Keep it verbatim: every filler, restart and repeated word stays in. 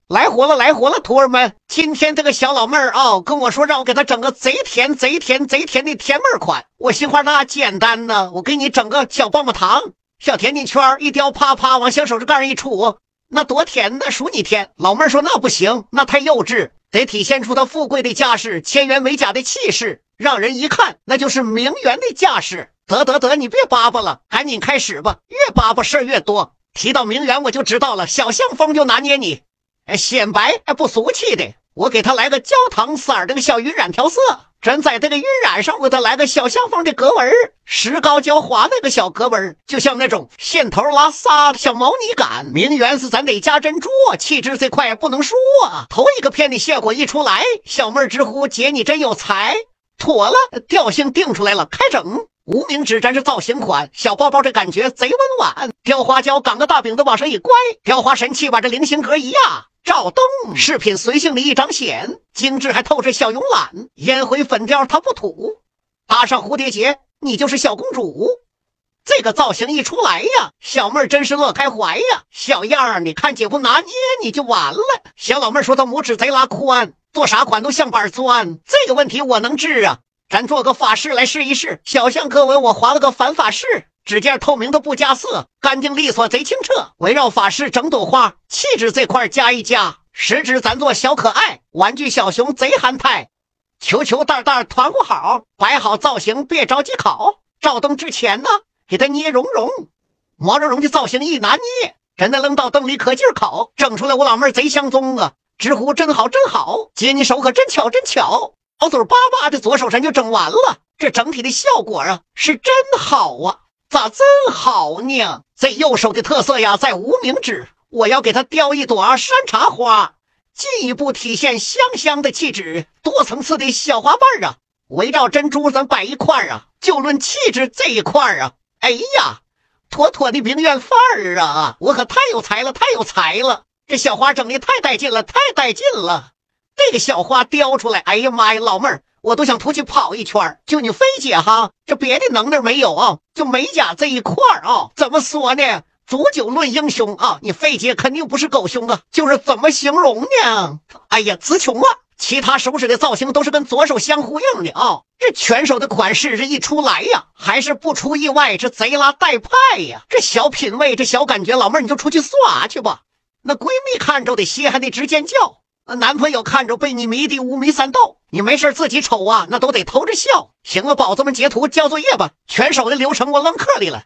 来火了，来火了，徒儿们！今天这个小老妹儿啊，跟我说让我给她整个贼甜、贼甜、贼甜的甜妹款。我心话那简单呢，我给你整个小棒棒糖、小甜甜圈一叼，啪啪往小手指盖上一杵，那多甜呢，数你甜。老妹儿说那不行，那太幼稚，得体现出她富贵的架势，千元为甲的气势，让人一看那就是名媛的架势。得得得，你别巴巴了，赶紧开始吧，越巴巴事儿越多。提到名媛我就知道了，小象风就拿捏你。哎，显白哎不俗气的，我给他来个焦糖色儿的小晕染调色，真在这个晕染上给他来个小象风的格纹，石膏胶滑那个小格纹，就像那种线头拉撒的小毛呢感。名媛是咱得加珍珠，气质这块不能输啊。头一个片的效果一出来，小妹儿直呼姐你真有才。妥了，调性定出来了，开整。无名指真是造型款，小包包这感觉贼温婉，雕花胶绑个大饼子往上一乖，雕花神器把这菱形格一压，照灯饰品随性的一张显，精致还透着小慵懒，烟灰粉调它不土，搭上蝴蝶结你就是小公主。这个造型一出来呀，小妹儿真是乐开怀呀，小样儿你看姐不拿捏你就完了。小老妹儿说她拇指贼拉宽，做啥款都像板钻，这个问题我能治啊，咱做个法式来试一试。小象格纹我划了个反法式，指尖透明的不加色，干净利索贼清澈，围绕法式整朵花，气质这块加一加，食指咱做小可爱，玩具小熊贼憨态，球球蛋蛋团伙好，摆好造型别着急烤，照灯之前呢给它捏绒绒，毛茸茸的造型一拿捏，真的扔到灯里可劲儿烤，整出来我老妹儿贼相中啊，直呼真好真好，姐你手可真巧真巧。小嘴巴巴的左手上就整完了，这整体的效果啊是真好啊，咋真好呢？这右手的特色呀在无名指，我要给它雕一朵山茶花，进一步体现香香的气质，多层次的小花瓣啊，围绕珍珠咱摆一块啊，就论气质这一块啊，哎呀，妥妥的名媛范儿啊，我可太有才了太有才了，这小花整的太带劲了太带劲了。这个小花雕出来，哎呀妈呀，老妹儿，我都想出去跑一圈。就你菲姐哈，这别的能耐没有啊，就美甲这一块啊，怎么说呢？煮酒论英雄啊，你菲姐肯定不是狗熊啊，就是怎么形容呢？哎呀，词穷啊！其他手指的造型都是跟左手相呼应的啊，这全手的款式这一出来呀，还是不出意外，这贼拉带派呀！这小品味，这小感觉，老妹儿你就出去耍去吧。那闺蜜看着得歇，还得直尖叫。男朋友看着被你迷的五迷三道，你没事自己瞅啊，那都得偷着笑。行了，宝子们截图交作业吧，全手的流程我扔课里了。